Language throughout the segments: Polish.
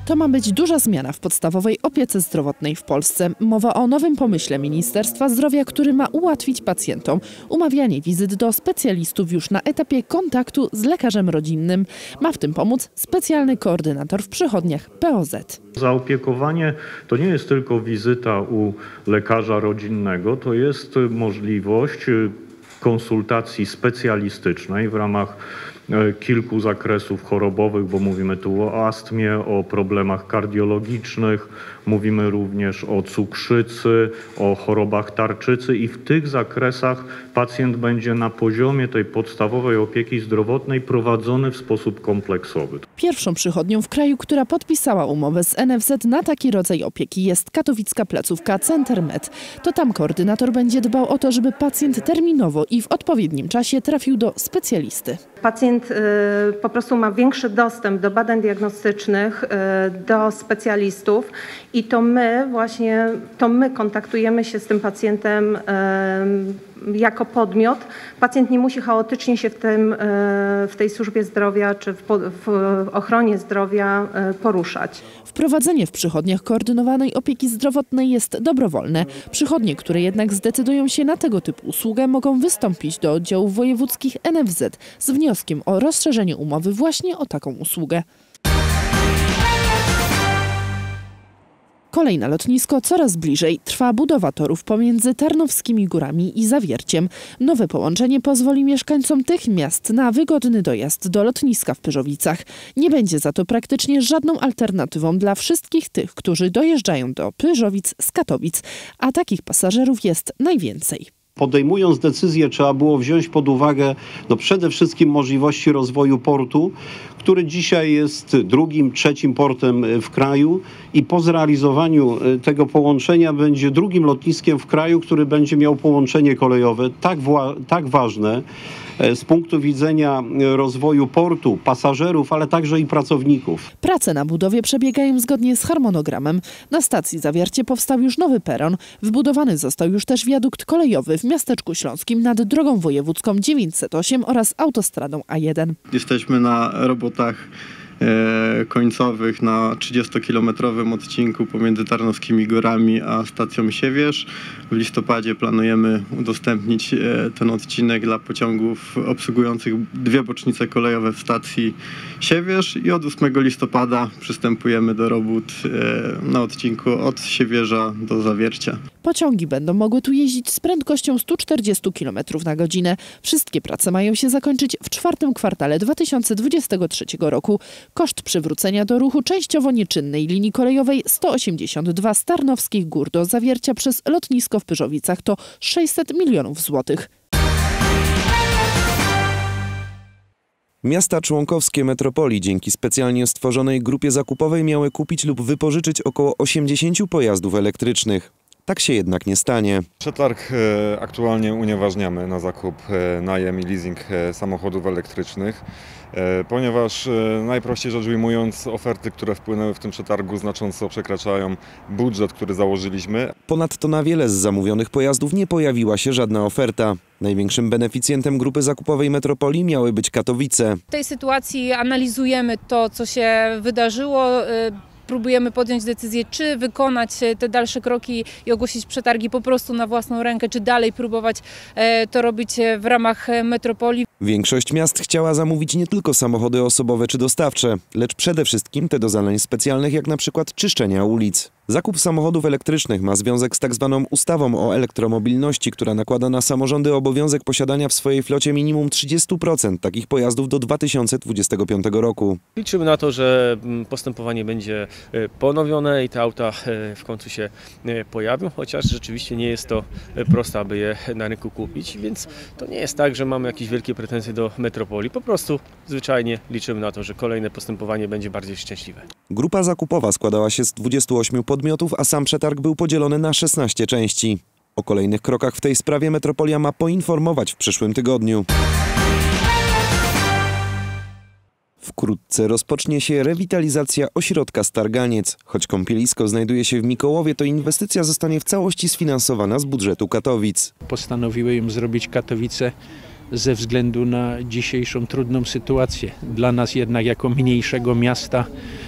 To ma być duża zmiana w podstawowej opiece zdrowotnej w Polsce. Mowa o nowym pomyśle Ministerstwa Zdrowia, który ma ułatwić pacjentom umawianie wizyt do specjalistów już na etapie kontaktu z lekarzem rodzinnym. Ma w tym pomóc specjalny koordynator w przychodniach POZ. Zaopiekowanie to nie jest tylko wizyta u lekarza rodzinnego, to jest możliwość konsultacji specjalistycznej w ramach kilku zakresów chorobowych, bo mówimy tu o astmie, o problemach kardiologicznych, mówimy również o cukrzycy, o chorobach tarczycy i w tych zakresach pacjent będzie na poziomie tej podstawowej opieki zdrowotnej prowadzony w sposób kompleksowy. Pierwszą przychodnią w kraju, która podpisała umowę z NFZ na taki rodzaj opieki, jest katowicka placówka CenterMed. To tam koordynator będzie dbał o to, żeby pacjent terminowo i w odpowiednim czasie trafił do specjalisty. Pacjent po prostu ma większy dostęp do badań diagnostycznych, do specjalistów i to my kontaktujemy się z tym pacjentem jako podmiot. Pacjent nie musi chaotycznie się w tej służbie zdrowia czy w ochronie zdrowia poruszać. Wprowadzenie w przychodniach koordynowanej opieki zdrowotnej jest dobrowolne. Przychodnie, które jednak zdecydują się na tego typu usługę, mogą wystąpić do oddziałów wojewódzkich NFZ z wnioskiem o rozszerzenie umowy właśnie o taką usługę. Kolejne lotnisko coraz bliżej. Trwa budowa torów pomiędzy Tarnowskimi Górami i Zawierciem. Nowe połączenie pozwoli mieszkańcom tych miast na wygodny dojazd do lotniska w Pyrzowicach. Nie będzie za to praktycznie żadną alternatywą dla wszystkich tych, którzy dojeżdżają do Pyrzowic z Katowic, a takich pasażerów jest najwięcej. Podejmując decyzję, trzeba było wziąć pod uwagę przede wszystkim możliwości rozwoju portu, który dzisiaj jest drugim, trzecim portem w kraju i po zrealizowaniu tego połączenia będzie drugim lotniskiem w kraju, który będzie miał połączenie kolejowe tak ważne z punktu widzenia rozwoju portu, pasażerów, ale także i pracowników. Prace na budowie przebiegają zgodnie z harmonogramem. Na stacji Zawiercie powstał już nowy peron. Wbudowany został już też wiadukt kolejowy w Miasteczku Śląskim nad drogą wojewódzką 908 oraz autostradą A1. Jesteśmy na robotach końcowych na 30-kilometrowym odcinku pomiędzy Tarnowskimi Górami a stacją Siewierz. W listopadzie planujemy udostępnić ten odcinek dla pociągów obsługujących dwie bocznice kolejowe w stacji Siewierz i od 8 listopada przystępujemy do robót na odcinku od Siewierza do Zawiercia. Pociągi będą mogły tu jeździć z prędkością 140 km na godzinę. Wszystkie prace mają się zakończyć w czwartym kwartale 2023 roku. Koszt przywrócenia do ruchu częściowo nieczynnej linii kolejowej 182 z Tarnowskich Gór do Zawiercia przez lotnisko w Pyrzowicach to 600 milionów złotych. Miasta członkowskie metropolii dzięki specjalnie stworzonej grupie zakupowej miały kupić lub wypożyczyć około 80 pojazdów elektrycznych. Tak się jednak nie stanie. Przetarg aktualnie unieważniamy na zakup, najem i leasing samochodów elektrycznych, ponieważ najprościej rzecz ujmując oferty, które wpłynęły w tym przetargu znacząco przekraczają budżet, który założyliśmy. Ponadto na wiele z zamówionych pojazdów nie pojawiła się żadna oferta. Największym beneficjentem grupy zakupowej metropolii miały być Katowice. W tej sytuacji analizujemy to, co się wydarzyło. Próbujemy podjąć decyzję, czy wykonać te dalsze kroki i ogłosić przetargi po prostu na własną rękę, czy dalej próbować to robić w ramach metropolii. Większość miast chciała zamówić nie tylko samochody osobowe czy dostawcze, lecz przede wszystkim te do zadań specjalnych, jak na przykład czyszczenia ulic. Zakup samochodów elektrycznych ma związek z tak zwaną ustawą o elektromobilności, która nakłada na samorządy obowiązek posiadania w swojej flocie minimum 30% takich pojazdów do 2025 roku. Liczymy na to, że postępowanie będzie ponowione i te auta w końcu się pojawią, chociaż rzeczywiście nie jest to proste, aby je na rynku kupić, więc to nie jest tak, że mamy jakieś wielkie pretensje do metropolii. Po prostu zwyczajnie liczymy na to, że kolejne postępowanie będzie bardziej szczęśliwe. Grupa zakupowa składała się z 28 podmiotów, a sam przetarg był podzielony na 16 części. O kolejnych krokach w tej sprawie metropolia ma poinformować w przyszłym tygodniu. Wkrótce rozpocznie się rewitalizacja ośrodka Starganiec. Choć kąpielisko znajduje się w Mikołowie, to inwestycja zostanie w całości sfinansowana z budżetu Katowic. Postanowiłem zrobić Katowice ze względu na dzisiejszą trudną sytuację. Dla nas jednak jako mniejszego miasta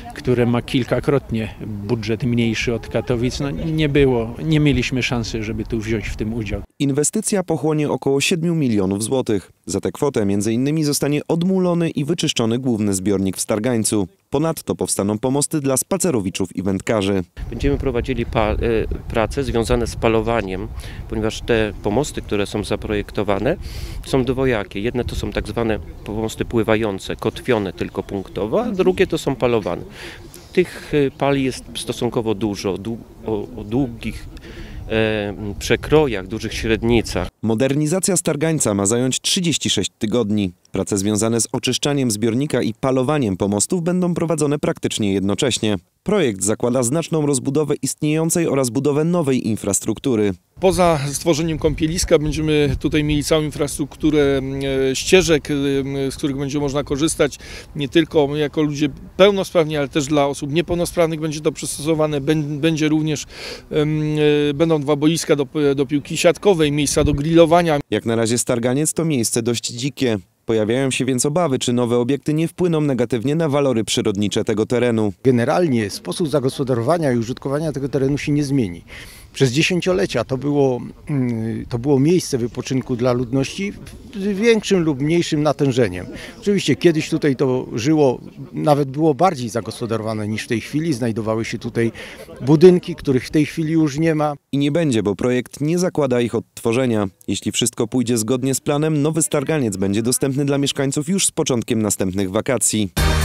które ma kilkakrotnie budżet mniejszy od Katowic, no nie mieliśmy szansy, żeby tu wziąć w tym udział. Inwestycja pochłonie około 7 milionów złotych. Za tę kwotę m.in. zostanie odmulony i wyczyszczony główny zbiornik w Stargańcu. Ponadto powstaną pomosty dla spacerowiczów i wędkarzy. Będziemy prowadzili prace związane z palowaniem, ponieważ te pomosty, które są zaprojektowane, są dwojakie. Jedne to są tak zwane pomosty pływające, kotwione tylko punktowo, a drugie to są palowane. Tych pali jest stosunkowo dużo, o długich przekrojach, dużych średnicach. Modernizacja Stargańca ma zająć 36 tygodni. Prace związane z oczyszczaniem zbiornika i palowaniem pomostów będą prowadzone praktycznie jednocześnie. Projekt zakłada znaczną rozbudowę istniejącej oraz budowę nowej infrastruktury. Poza stworzeniem kąpieliska będziemy tutaj mieli całą infrastrukturę ścieżek, z których będzie można korzystać nie tylko jako ludzie pełnosprawni, ale też dla osób niepełnosprawnych będzie to przystosowane. Będzie również, będą 2 boiska do piłki siatkowej, miejsca do grillowania. Jak na razie Starganiec to miejsce dość dzikie. Pojawiają się więc obawy, czy nowe obiekty nie wpłyną negatywnie na walory przyrodnicze tego terenu. Generalnie sposób zagospodarowania i użytkowania tego terenu się nie zmieni. Przez dziesięciolecia to było miejsce wypoczynku dla ludności z większym lub mniejszym natężeniem. Oczywiście kiedyś tutaj to żyło, nawet było bardziej zagospodarowane niż w tej chwili. Znajdowały się tutaj budynki, których w tej chwili już nie ma. I nie będzie, bo projekt nie zakłada ich odtworzenia. Jeśli wszystko pójdzie zgodnie z planem, nowy Starganiec będzie dostępny dla mieszkańców już z początkiem następnych wakacji.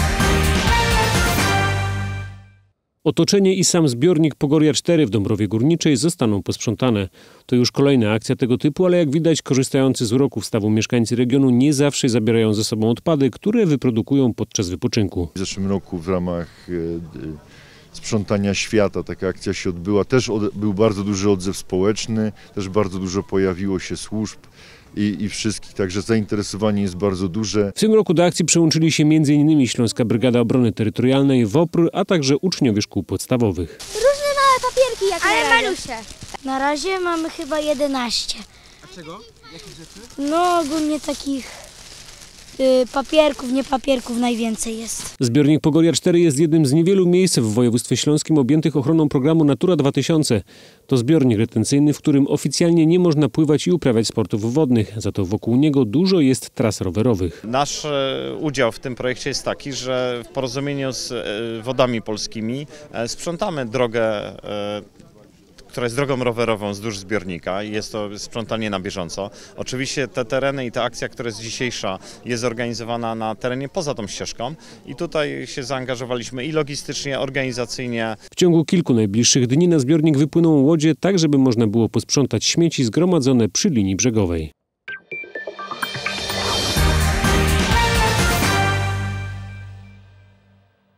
Otoczenie i sam zbiornik Pogoria 4 w Dąbrowie Górniczej zostaną posprzątane. To już kolejna akcja tego typu, ale jak widać, korzystający z uroków stawu mieszkańcy regionu nie zawsze zabierają ze sobą odpady, które wyprodukują podczas wypoczynku. W zeszłym roku w ramach sprzątania świata taka akcja się odbyła. Też był bardzo duży odzew społeczny, też bardzo dużo pojawiło się służb i wszystkich, także zainteresowanie jest bardzo duże. W tym roku do akcji przyłączyli się m.in. Śląska Brygada Obrony Terytorialnej, WOPR, a także uczniowie szkół podstawowych. Różne małe papierki jak ale malusie. Na razie mamy chyba 11. A czego? Jakich rzeczy? No ogólnie takich papierków, nie papierków najwięcej jest. Zbiornik Pogoria 4 jest jednym z niewielu miejsc w województwie śląskim objętych ochroną programu Natura 2000. To zbiornik retencyjny, w którym oficjalnie nie można pływać i uprawiać sportów wodnych. Za to wokół niego dużo jest tras rowerowych. Nasz udział w tym projekcie jest taki, że w porozumieniu z Wodami Polskimi sprzątamy drogę, która jest drogą rowerową wzdłuż zbiornika i jest to sprzątanie na bieżąco. Oczywiście te tereny i ta akcja, która jest dzisiejsza, jest zorganizowana na terenie poza tą ścieżką i tutaj się zaangażowaliśmy i logistycznie, organizacyjnie. W ciągu kilku najbliższych dni na zbiornik wypłyną łodzie, tak żeby można było posprzątać śmieci zgromadzone przy linii brzegowej.